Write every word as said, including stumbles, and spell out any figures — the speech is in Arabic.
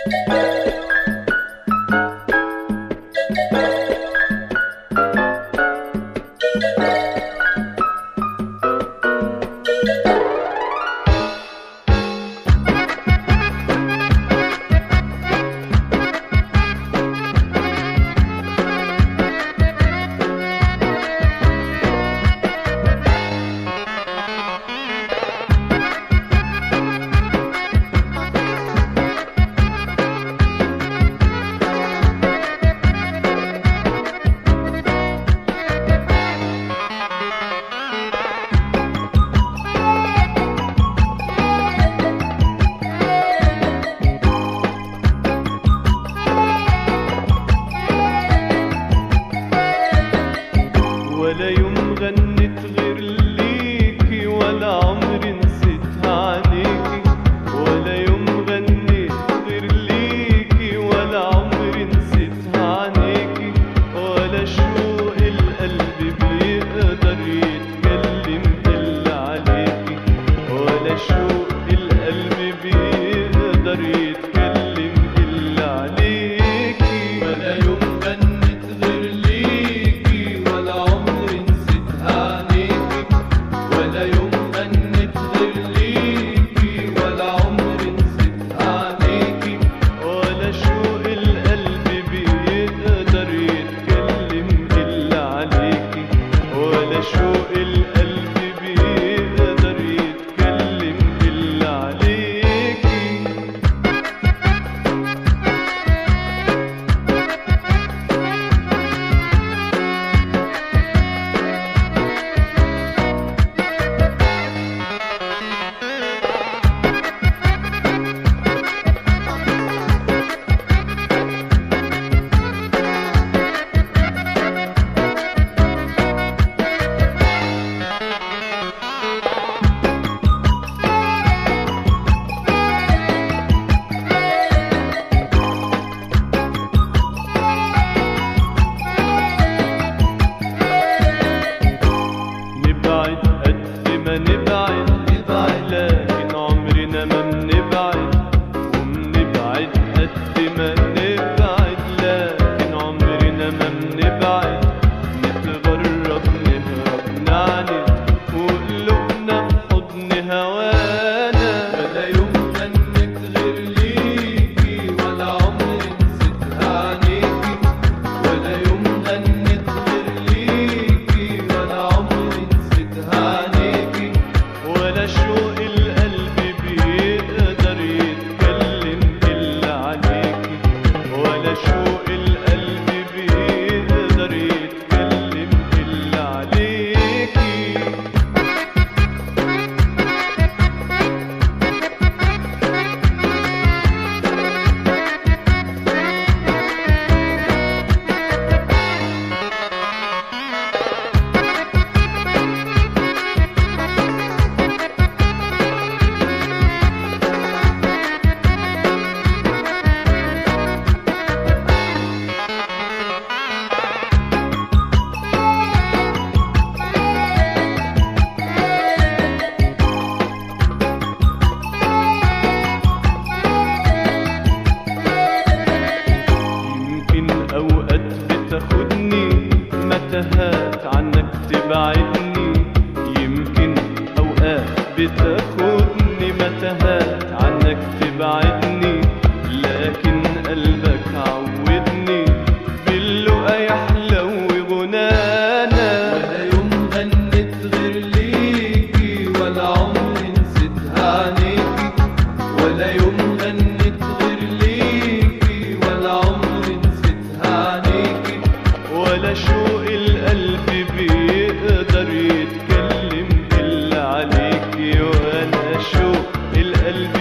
ولا يوم غنت غير ليكي ولا عمري نسيتها عليكي، ولا يوم غنت غير ليكي ولا عمري نسيتها عليكي، ولا شوق القلب بيقدر يتكلم إلا عليكي، ولا شوق القلب بيقدر يتكلم إلا عليكي. ولا يوم غنت غير ليكي ولا عمري ولا يوم غنت غير ليكي ولا عمري نسيتها عليكي، ولا شوق القلب بيقدر يتكلم إلا عليكي، ولا شوق القلب بيقدر يتكلم إلا عليكي. نبعد نبعد لكن عمرنا ما بنبعد، وبنبعد قد ما نبعد لكن عمرنا ما بنبعد، نتغرب نهرب نعند وقلوبنا في حضن هوانا. ولا يوم غنت غير ليكي ولا عمري نسيتها عليكي، ولا يوم غنت غير ليكي ولا عمري نسيتها عليكي، ولا شوق القلب بيقدر يتكلم إلا عليكي، ولا شوق القلب بيقدر يتكلم إلا عليكي. أوقات بتاخدني متاهات عنك تبعدني، يمكن أوقات بتاخدني متاهات عنك تبعدني، لكن قلبك عودني باللقا يحلو غنانا. ولا يوم غنت غير ليكي ولا عمري نسيتها عليكي، ولا يوم غنت غير ليكي ولا عمري نسيتها عليكي، ولا شوق القلب بيقدر يتكلم إلا عليكي، ولا شوق القلب